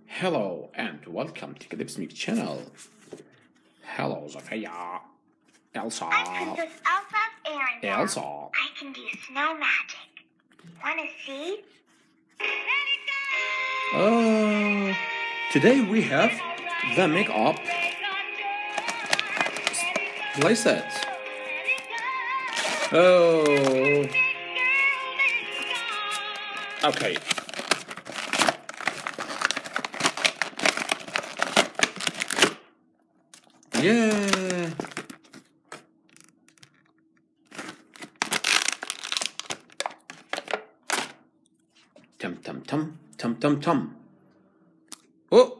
Hello and welcome to Clipsmixxx channel. Hello, Sophia. Elsa. I'm Princess Elsa's errand. Elsa. I can do snow magic. Wanna see? Today we have the makeup playset. Oh. Okay. Yeah. Tum tum tum tum tum tum. Oh.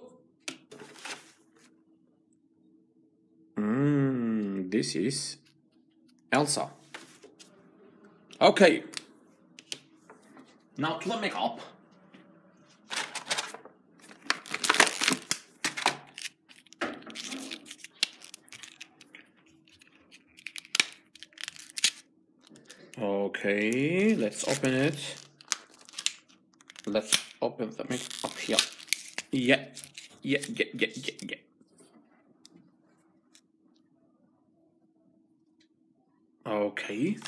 This is Elsa. Okay. Now to the makeup. Okay, let's open it. Let's open the makeup here. Yeah. Okay.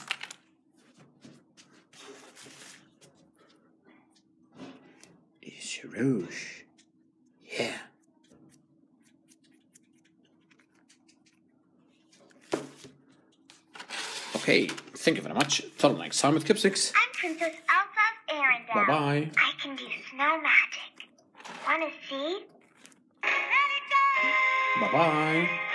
It's rouge. Yeah. Okay, thank you very much. Till next time with Clipsmixxx. I'm Princess Elsa's errand. Bye-bye. I can do snow magic. Wanna see? Bye-bye.